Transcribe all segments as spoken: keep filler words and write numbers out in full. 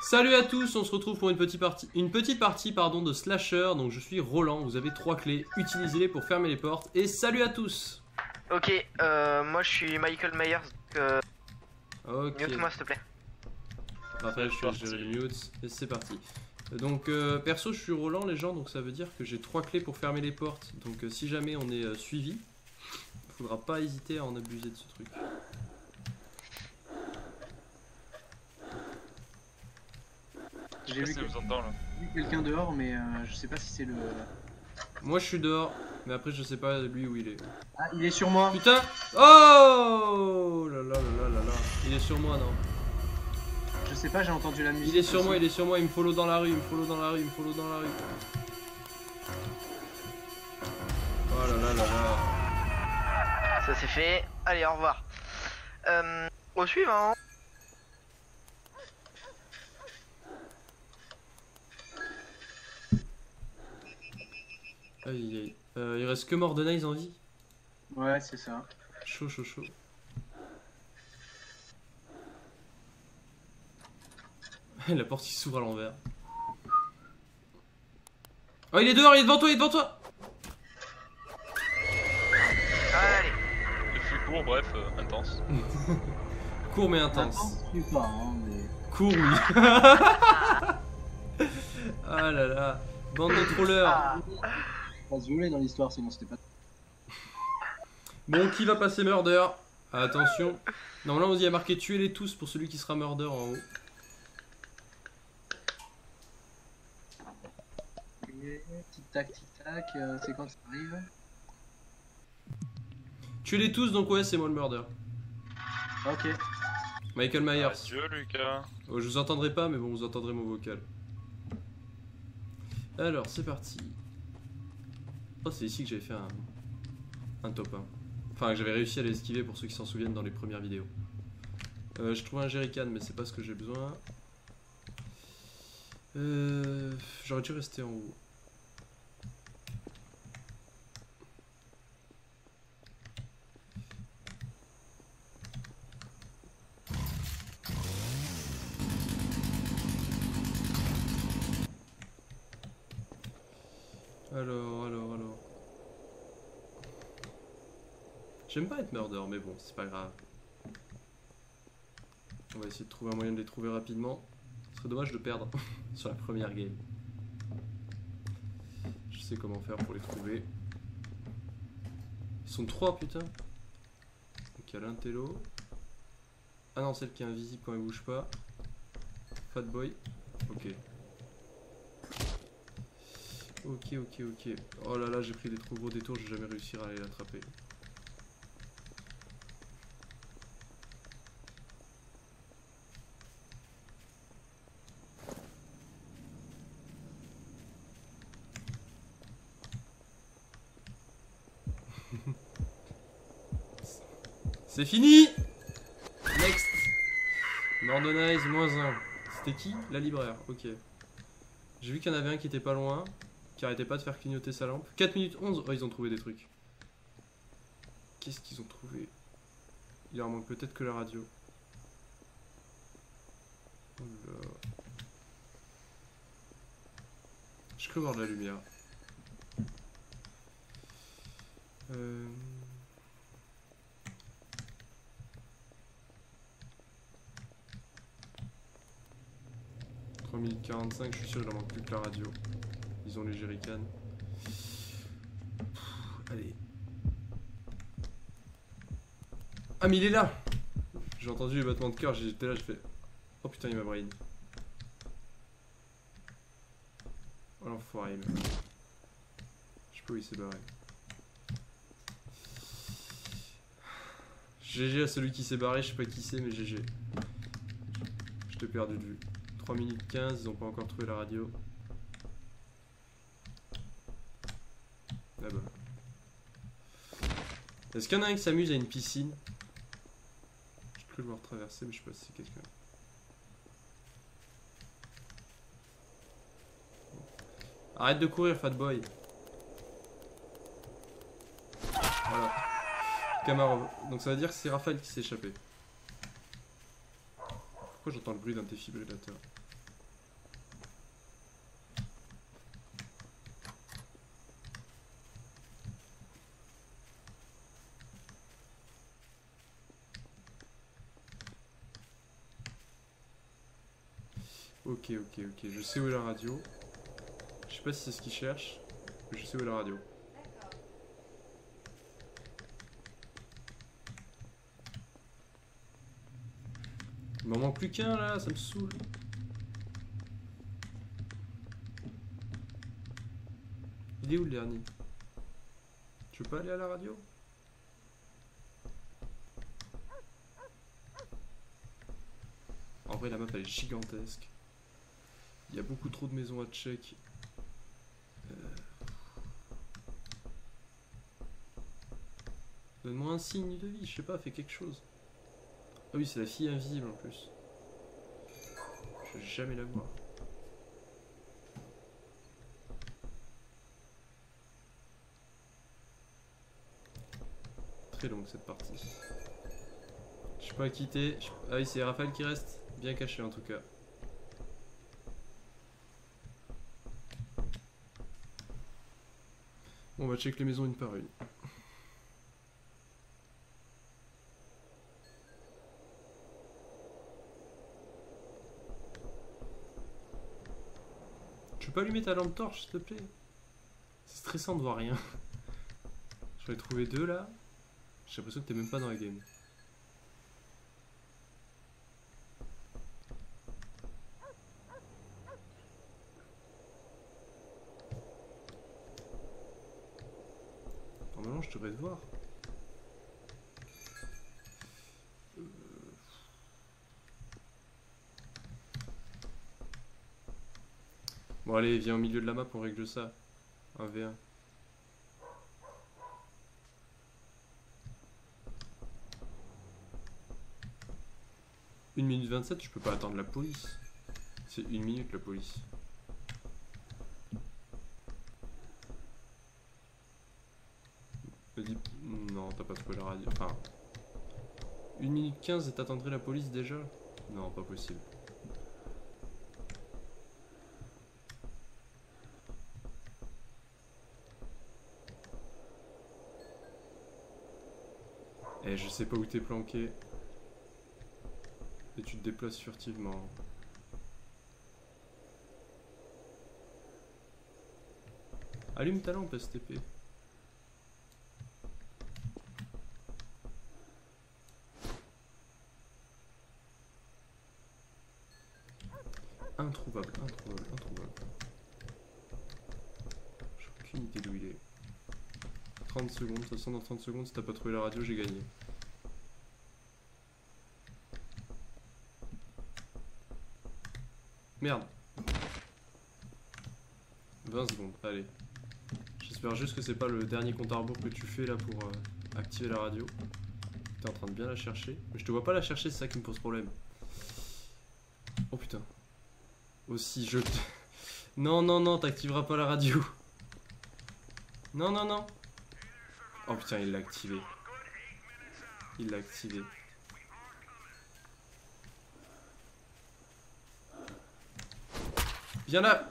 Salut à tous, on se retrouve pour une petite partie, une petite partie pardon, de Slasher. Donc je suis Roland, vous avez trois clés, utilisez-les pour fermer les portes. Et salut à tous. Ok, euh, moi je suis Michael Myers, donc euh, Ok. mute-moi s'il te plaît. Après je suis je mute et c'est parti. Donc euh, perso je suis Roland les gens, donc ça veut dire que j'ai trois clés pour fermer les portes. Donc euh, si jamais on est euh, suivi, il faudra pas hésiter à en abuser de ce truc. J'ai vu quelqu'un dehors, mais euh, je sais pas si c'est le. Moi je suis dehors, mais après je sais pas lui où il est. Ah, il est sur moi. Putain. Oh là là là là là. Il est sur moi non. Je sais pas, j'ai entendu la musique. Il est sur aussi. moi, il est sur moi, il me follow dans la rue, il me follow dans la rue, il me follow dans la rue. Oh là là là là. Ça c'est fait, allez au revoir. Euh, au suivant. Aïe aïe. Euh, il reste que Mordenice en vie. Ouais, c'est ça. Chaud chaud chaud. La porte qui s'ouvre à l'envers. Oh il est dehors, il est devant toi, il est devant toi. Allez. Le flux court, bref, euh, intense. Court mais intense. Je sais pas, hein, mais. Court oui. Ah là là. Bande de trollers. Ah. Pas se violer dans l'histoire, sinon c'était pas. Bon, qui va passer murder? Attention. Normalement, vous y a marqué tuez-les tous pour celui qui sera murder en haut. Tic tac, tic tac, euh, c'est quand que ça arrive? Tuez-les tous, donc ouais, c'est moi le murder. Ok. Michael Myers. Adieu, Lucas. Oh, je vous entendrai pas, mais bon, vous entendrez mon vocal. Alors, c'est parti. Oh, c'est ici que j'avais fait un, un top un. Enfin, que j'avais réussi à l'esquiver pour ceux qui s'en souviennent dans les premières vidéos. Euh, je trouve un jerrycan, mais c'est pas ce que j'ai besoin. Euh, J'aurais dû rester en haut. Alors, alors, alors. J'aime pas être murder, mais bon, c'est pas grave. On va essayer de trouver un moyen de les trouver rapidement. Ce serait dommage de perdre sur la première game. Je sais comment faire pour les trouver. Ils sont trois, putain. Donc il y a l'intello. Ah non, celle qui est invisible quand elle bouge pas. Fatboy. Ok. Ok, ok, ok. Oh là là, j'ai pris des trop gros détours, je vais jamais réussir à aller l'attraper. C'est fini. Next. Mordenice, moins un. C'était qui? La libraire, ok. J'ai vu qu'il y en avait un qui était pas loin, qui arrêtait pas de faire clignoter sa lampe. quatre minutes onze, oh ils ont trouvé des trucs. Qu'est-ce qu'ils ont trouvé? Il leur manque peut-être que la radio. Oh là. Je peux voir de la lumière. Euh... trois minutes quarante-cinq, je suis sûr qu'il leur manque plus que la radio. Ils ont les jerrycans. Allez. Ah mais il est là. J'ai entendu les battements de cœur, j'étais là, j'ai fait... Oh putain il m'a brain. Oh l'enfoiré mais... Je sais pas où il s'est barré. G G à celui qui s'est barré, je sais pas qui c'est mais G G. Je t'ai perdu de vue. trois minutes quinze, ils ont pas encore trouvé la radio. Là-bas. Est-ce qu'il y en a un qui s'amuse à une piscine? Je peux le voir traverser, mais je sais pas si c'est quelqu'un. Arrête de courir, fat boy. Voilà. Camarade. Donc ça veut dire que c'est Raphaël qui s'est échappé. Pourquoi j'entends le bruit d'un défibrillateur? Ok, ok, ok. Je sais où est la radio. Je sais pas si c'est ce qu'il cherche, mais je sais où est la radio. Il m'en manque plus qu'un là, ça me saoule. Il est où le dernier? Tu veux pas aller à la radio? En vrai la map elle est gigantesque. Il y a beaucoup trop de maisons à check. Euh... Donne-moi un signe de vie, je sais pas, fais quelque chose. Ah oui, c'est la fille invisible en plus. Je vais jamais la voir. Très longue cette partie. Je suis pas quitté. Ah oui, c'est Raphaël qui reste. Bien caché en tout cas. Bon, on va check les maisons une par une. Tu peux allumer ta lampe torche s'il te plaît? C'est stressant de voir rien. J'en ai trouvé deux là. J'ai l'impression que t'es même pas dans la game. Normalement je devrais te voir. Euh... Bon allez, viens au milieu de la map, on règle ça. un v un. une minute vingt-sept, je peux pas attendre la police. C'est une minute la police. Me dis... Non, t'as pas trouvé la radio. Enfin... une minute quinze et t'attendrais la police déjà? Non, pas possible. Eh, je sais pas où t'es planqué. Et tu te déplaces furtivement. Allume ta lampe S T P. Introuvable, introuvable, introuvable. J'ai aucune idée d'où il est. trente secondes, de toute façon dans trente secondes, si t'as pas trouvé la radio, j'ai gagné. Merde. vingt secondes, allez. J'espère juste que c'est pas le dernier compte à rebours que tu fais là pour euh, activer la radio. T'es en train de bien la chercher. Mais je te vois pas la chercher, c'est ça qui me pose problème. Oh putain. Aussi, je... Non, non, non, t'activeras pas la radio. Non, non, non. Oh putain, il l'a activé. Il l'a activé. Viens là.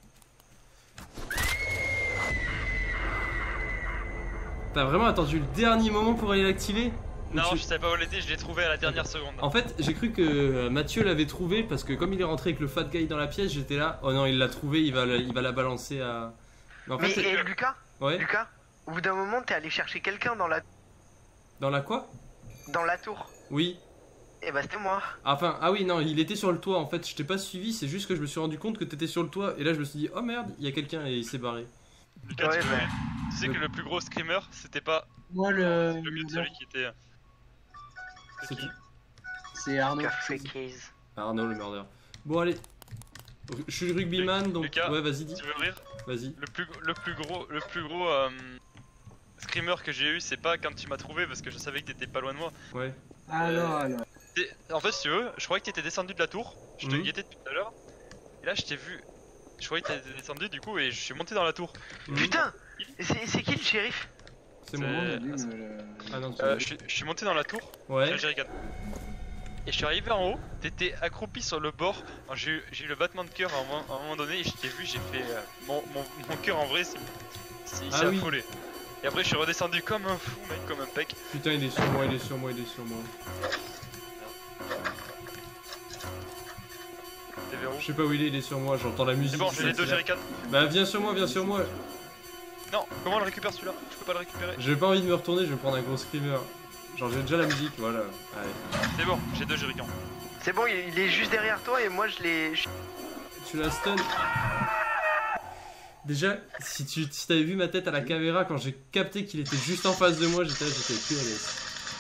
T'as vraiment attendu le dernier moment pour aller l'activer? Non, tu... je savais pas où elle était, je l'ai trouvé à la dernière seconde. En fait, j'ai cru que Mathieu l'avait trouvé parce que comme il est rentré avec le fat guy dans la pièce, j'étais là. Oh non, il l'a trouvé, il va, la, il va la balancer à... Mais, en fait, Mais et Lucas Ouais. Lucas, au bout d'un moment, t'es allé chercher quelqu'un dans la... Dans la quoi? Dans la tour. Oui. Et bah c'était moi. Enfin, ah oui, non, il était sur le toit en fait, je t'ai pas suivi, c'est juste que je me suis rendu compte que t'étais sur le toit et là je me suis dit, oh merde, il y a quelqu'un et il s'est barré. Lucas, ouais, tu, bah... tu sais que le plus gros screamer, c'était pas... Moi le... le mieux de celui qui était... C'est qui? C'est Arnaud. Café Case. Arnaud le murder. Bon allez, je suis le rugbyman donc... Lucas, ouais, vas-y, dis. Tu veux rire? Vas-y. Le plus, le plus gros, le plus gros euh, screamer que j'ai eu, c'est pas quand tu m'as trouvé parce que je savais que t'étais pas loin de moi. Ouais. Alors, alors. En fait, si tu veux, je croyais que t'étais descendu de la tour. Je te Mmh. guettais depuis tout à l'heure. Et là, je t'ai vu. Je croyais que t'étais descendu du coup et je suis monté dans la tour. Mmh. Putain, c'est qui le shérif? C'est mon C'est- nom. Allume, le- Ah non, tu Euh, je, suis- je suis monté dans la tour. Ouais. J'ai jerrycan. Et je suis arrivé en haut. T'étais accroupi sur le bord. Alors, J'ai eu, j'ai eu le battement de cœur à un moment, à un moment donné. Et je t'ai vu, j'ai fait. euh, mon mon, mon cœur en vrai, c'est- c'est- il Ah s'est oui. affolé. Et après, je suis redescendu comme un fou, mec, comme un pec. Putain, il est sur moi, il est sur moi, il est sur moi. T'es verrou. Je sais pas où il est, il est sur moi, j'entends la musique. C'est bon, qui j'ai les deux s'accélère. jerrycans. Bah viens sur moi, viens sur moi. Non, comment on le récupère celui-là? Je peux pas le récupérer. J'ai pas envie de me retourner, je vais prendre un gros screamer. Genre j'ai déjà la musique, voilà. Allez. C'est bon, j'ai deux jerrycans. C'est bon, il il est juste derrière toi et moi je l'ai. je- Tu la stun. Déjà, si tu si t'avais vu ma tête à la caméra quand j'ai capté qu'il était juste en face de moi, j'étais j'étais plus à l'aise.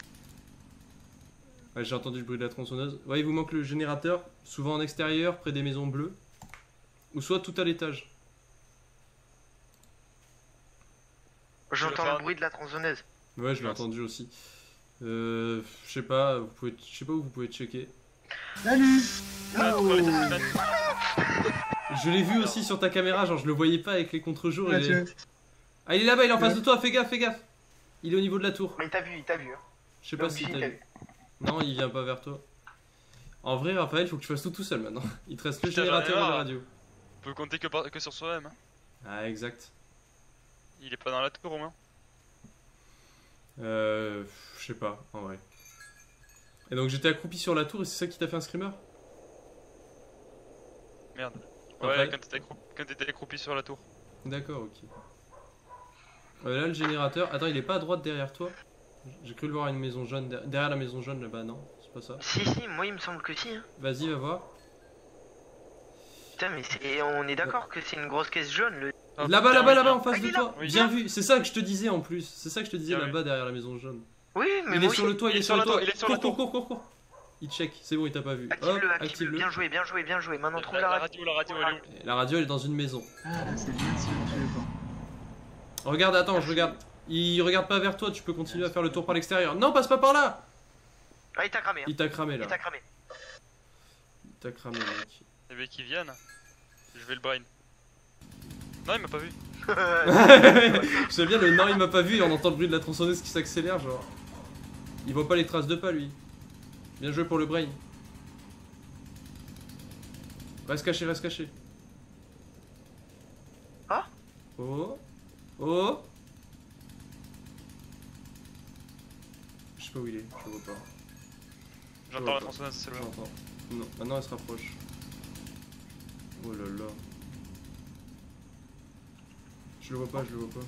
Ouais, j'ai entendu le bruit de la tronçonneuse. Ouais, il vous manque le générateur, souvent en extérieur, près des maisons bleues. Ou soit tout à l'étage. J'entends faire- le bruit de la tronçonneuse. Ouais, je l'ai entendu aussi. Euh, je sais pas, vous pouvez, je sais pas où vous pouvez checker. Salut. Ah, Oh. ouais, t'as fait Je l'ai vu aussi sur ta caméra, genre je le voyais pas avec les contre-jours. Ouais, il est- tu- Ah, il est là-bas, il est en face Ouais. de toi, fais gaffe, fais gaffe. Il est au niveau de la tour. Mais il t'a vu, il t'a vu. Hein. Je sais pas si Obligé, t'as il t'a vu. Non, il vient pas vers toi. En vrai, Raphaël, faut que tu fasses tout tout seul maintenant. Il te reste le Putain, générateur j'en ai et la marre. radio. On peut compter que, par- que sur soi-même. Hein. Ah, exact. Il est pas dans la tour au moins. Euh. Je sais pas, en vrai. Et donc j'étais accroupi sur la tour et c'est ça qui t'a fait un screamer? Merde. Après- Ouais, quand t'étais accroupi, quand t'étais accroupi sur la tour. D'accord, ok. Euh, là, le générateur. Attends, il est pas à droite derrière toi? J'ai cru le voir à une maison jaune. der- Derrière la maison jaune là-bas, non? C'est pas ça. Si, si, moi il me semble que si. Hein. Vas-y, va voir. Putain, mais c'est... on est d'accord que c'est une grosse caisse jaune. Le... Ah, Là-bas, putain, là-bas, oui, là-bas, en bien. face Ah, il de est là. toi. Oui, Bien bien. vu, c'est ça que je te disais en plus. C'est ça que je te disais Bien là-bas derrière la maison jaune. Oui, mais Il moi est sur aussi. le toit, il est sur le toit. il est sur Cours, la cours, tour, cours, il est sur la cours, cours, cours, cours. Il check, c'est bon, il t'a pas vu. Hop, Active-le, active-le. active-le. Bien joué, bien joué, bien joué. Maintenant trouve La, la la radio. radio, la radio, elle est où? Et la radio, elle est dans une maison. Ah, c'est bien, c'est bien, je savais pas. Regarde, attends, je regarde. Il regarde pas vers toi, tu peux continuer à faire le tour par l'extérieur. Non, passe pas par là. Ah, il t'a cramé. Hein. Il t'a cramé là. Il t'a cramé. Il t'a cramé, mec. Les mecs qui viennent. Je vais le brain. Non, il m'a pas vu. J'aime bien le non, il m'a pas vu et on entend le bruit de la tronçonneuse qui s'accélère, genre. Il voit pas les traces de pas, lui. Bien joué pour le brain. Reste caché, reste caché. Ah. Oh. Oh. Je sais pas où il est, je le vois pas. J'entends Oh, la tronçonneuse, c'est le J'entends. Non, maintenant elle se rapproche. Oh là là. Je le vois pas, je le vois pas.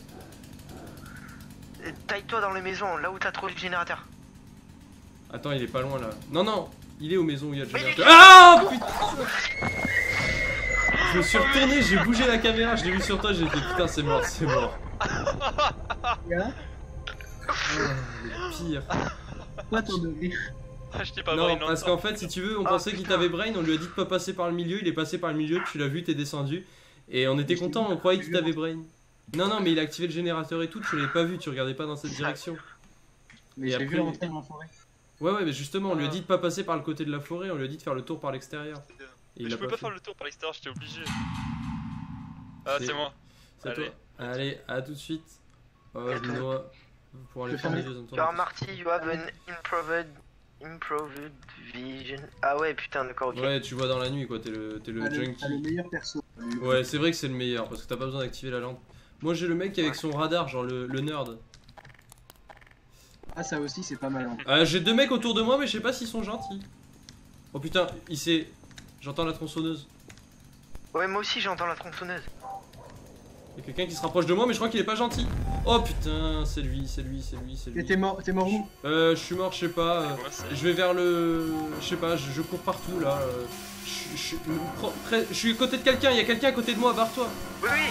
Euh, Taille-toi dans les maisons, là où t'as trouvé le générateur. Attends, il est pas loin là. Non, non, il est aux maisons où il y a le Mais il est générateur. Ah putain. Je me suis retourné, j'ai bougé la caméra, je l'ai vu sur toi, j'ai dit putain, c'est mort, c'est mort. Gars, Oh, le pire. quoi ton degré? Ah, je t'ai pas Non, brain parce longtemps. qu'en fait, si tu veux, on Ah, pensait qu'il putain. t'avait brain, on lui a dit de pas passer par le milieu, il est passé par le milieu, tu l'as vu, t'es descendu. Et on était Mais content, c'est on croyait qu'il bon. t'avait brain. Non, non, mais il a activé le générateur et tout, tu l'avais pas vu, tu regardais pas dans cette direction. Mais Et j'ai après- vu rentrer dans la forêt. Ouais, ouais, mais justement, on lui a Ah. dit de pas passer par le côté de la forêt, on lui a dit de faire le tour par l'extérieur. Et Mais il je a peux pas pas fait. faire le tour par l'extérieur, j'étais obligé. Ah, C'est- c'est moi. C'est à toi. Allez. Allez, à tout de suite. Oh, À je tout. me noie. Pour aller Je faire ferme mes les- yeux en même temps. Alors Marty, you have an improved... improved vision. Ah ouais, putain, d'accord, ok. Ouais, tu vois dans la nuit quoi, t'es le, t'es le Ah, le, junkie. ah, le meilleur perso. Ouais, c'est vrai que c'est le meilleur parce que t'as pas besoin d'activer la lampe. Moi j'ai le mec avec son radar, genre le, le nerd. Ah, ça aussi, c'est pas mal. Hein. Euh, j'ai deux mecs autour de moi, mais je sais pas s'ils sont gentils. Oh putain, il s'est. J'entends la tronçonneuse. Ouais, moi aussi j'entends la tronçonneuse. Y'a quelqu'un qui se rapproche de moi, mais je crois qu'il est pas gentil. Oh putain, c'est lui, c'est lui, c'est lui, c'est Et lui. t'es mort, t'es mort où? Euh, je suis mort, je sais pas. euh, Ouais, c'est- Je vais vers le. Je sais pas, je, je cours partout là. euh, Je, je- je- près- je suis à côté de quelqu'un, il y a quelqu'un à côté de moi, barre-toi. Oui, oui.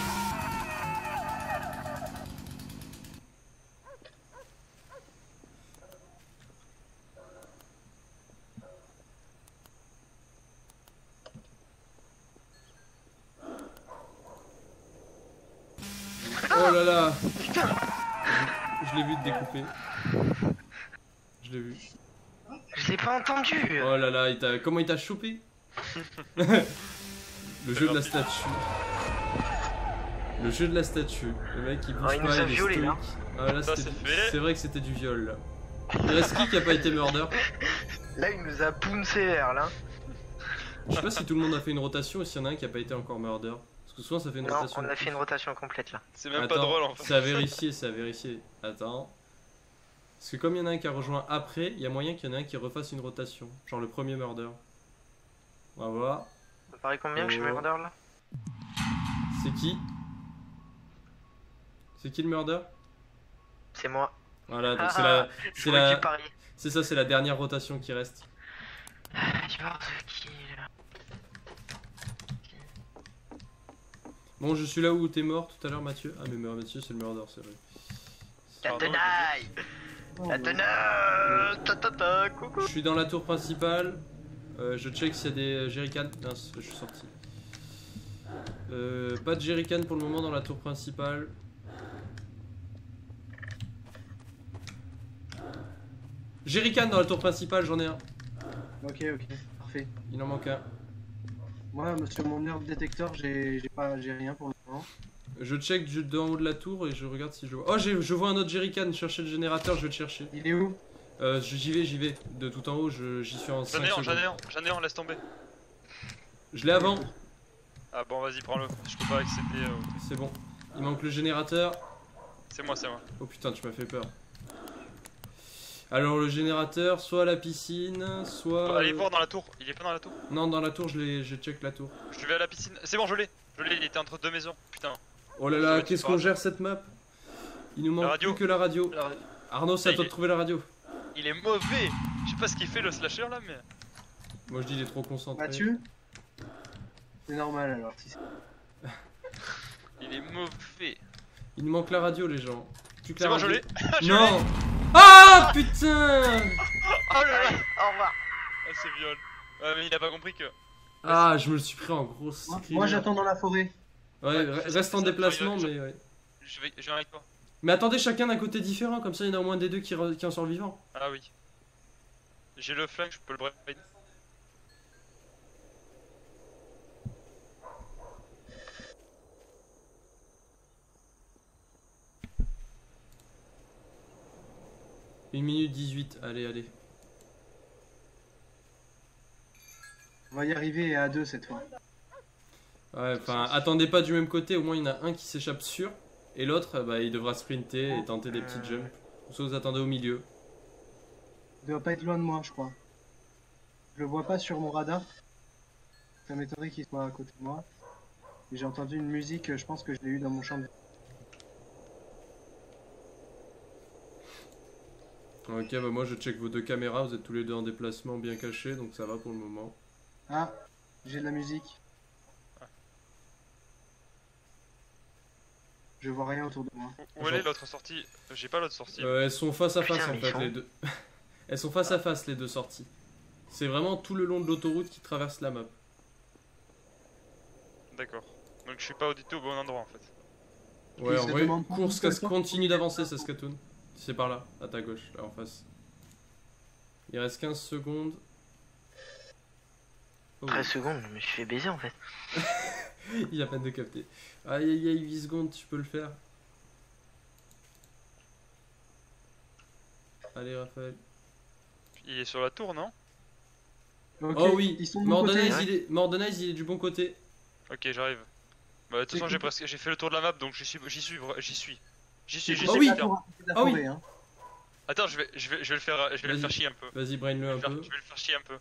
Oh là là, Putain. je l'ai vu te découper. Je l'ai vu. Je l'ai pas entendu. Oh là là, il t'a- comment il t'a chopé? Le jeu de la statue. Le jeu de la statue. Le mec il bouge Ah, il nous pas, a il est violés, là. stoïque. Ah là Ça, c'était c'est du- fait. c'est vrai que c'était du viol là. Il reste qui qui a pas été murder? Là, il nous a boom sévère là. Je sais pas si tout le monde a fait une rotation ou s'il y en a un qui a pas été encore murder. Parce que souvent ça fait une Non, rotation. on a fait une rotation complète là. C'est même Attends, pas drôle en fait. c'est à vérifier, c'est à vérifier. Attends. Parce que comme il y en a un qui a rejoint après, il y a moyen qu'il y en ait un qui refasse une rotation. Genre le premier murder. On va voir. Pareil combien que je suis Oh. murder là? C'est qui? C'est qui le murder? C'est moi. Voilà, donc Ah, c'est la. je C'est voulais la. du pari. C'est ça, c'est la dernière rotation qui reste. Tu parles de qui là? Bon, je suis là où t'es mort tout à l'heure, Mathieu. Ah, mais Mathieu, c'est le murder, c'est vrai. La Pardon, tenaille! Oh, La bah. tenaille! Ta ta ta, coucou! Je suis dans la tour principale. Euh, je check s'il y a des jerrycans. Mince, je suis sorti. Euh, pas de jerrycan pour le moment dans la tour principale. Jerrycan dans la tour principale, j'en ai un. Ok, ok, parfait. Il en manque un. Moi, sur mon nerf détecteur, j'ai j'ai pas, j'ai rien pour le moment. Je check du- d'en haut de la tour et je regarde si je vois. Oh, j'ai- je vois un autre jerrycan. Chercher le générateur, je vais le chercher. Il est où? Euh, j'y vais, j'y vais. De tout en haut, je- j'y suis en J'en cinq ai un, j'en secondes. ai un, j'en ai un, laisse tomber. Je l'ai avant. Ah bon, vas-y, prends-le. Je peux pas accéder. euh, au truc. C'est bon. Il manque le générateur. C'est moi, c'est moi. Oh putain, tu m'as fait peur. Alors le générateur, soit à la piscine, soit... Allez voir dans la tour. Il est pas dans la tour. Non, dans la tour, je l'ai, j'ai check la tour. Je vais à la piscine. C'est bon, je l'ai. Je l'ai, il était entre deux maisons. Putain. Oh là Je là, vais qu'est-ce te qu'on faire- gère cette map? Il nous manque radio. plus que la radio. Alors, Arnaud, c'est à Ça, toi il de est- trouver la radio. il est mauvais. Je sais pas ce qu'il fait le slasher là, mais. Moi je dis il est trop concentré. Mathieu? C'est normal alors. Si c'est- Il est mauvais. Il nous manque la radio les gens. Plus que C'est la bon, je radio. l'ai. Je l'ai. Non. Ah putain. Oh là là. Allez, au revoir! Ah, c'est viol. Ouais, mais il a pas compris que. Ah, je me le suis pris en gros Moi, screen. moi, j'attends dans la forêt. Ouais, Ouais, re- fais ça, reste fais en ça, déplacement, je- mais ouais. Je vais, je viens avec toi. Mais attendez, chacun d'un côté différent, comme ça il y en a au moins des deux qui, re- qui en sortent vivants. Ah oui. J'ai le flingue, je peux le brain. une minute dix-huit, allez, allez. On va y arriver à deux cette fois. Ouais, enfin, attendez pas du même côté, au moins il y en a un qui s'échappe sûr, et l'autre, bah, il devra sprinter et tenter des petites jumps. Soit vous attendez au milieu. Il doit pas être loin de moi, je crois. Je le vois pas sur mon radar. Ça m'étonnerait qu'il soit à côté de moi. Et j'ai entendu une musique, je pense que je l'ai eu dans mon champ de... Ok, bah moi je check vos deux caméras, vous êtes tous les deux en déplacement bien cachés, donc ça va pour le moment. Ah, j'ai de la musique. Je vois rien autour de moi. Où, où elle est l'autre sortie? J'ai pas l'autre sortie. Euh, elles sont face à face Putain, en mais fait, ils sont- les deux. Elles sont face à face les deux sorties. C'est vraiment tout le long de l'autoroute qui traverse la map. D'accord. Donc je suis pas du tout au bon endroit en fait. Ouais, Ils en se vrai, demandent pas course, pourquoi casse, ça. continue d'avancer Saskatoon. C'est par là, à ta gauche, là en face. Il reste quinze secondes. Oh, treize secondes, je me suis fait baiser en fait. il a peine de capter. Aïe aïe aïe, huit secondes, tu peux le faire. Allez Raphaël. Il est sur la tour, non? Ok, Oh oui, ils sont de mon côté. Mordenize ouais. il, est... Mordenize, il est du bon côté. Ok, j'arrive. Bah de toute C'est façon j'ai cool. presque j'ai fait le tour de la map donc j'y suis j'y suis j'y suis. J'y suis, j'y Oh suis. oui. La putain. tour à côté de la Ah oui. forêt, hein. Attends, je vais je vais je vais le faire je vais le Vas-y. faire chier un peu. Vas-y, brain-le Je vais, un le faire, peu. je vais le faire chier un peu.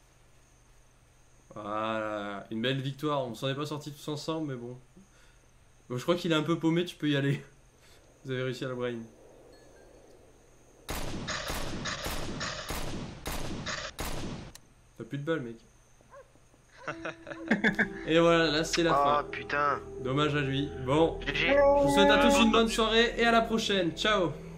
Voilà, une belle victoire. On s'en est pas sortis tous ensemble, mais bon. Bon, je crois qu'il est un peu paumé, tu peux y aller. Vous avez réussi à le brain. T'as plus de balles, mec. Et voilà, là c'est la Oh fin. putain. Dommage à lui. Bon, G G. je vous souhaite à tous une bonne soirée et à la prochaine. Ciao.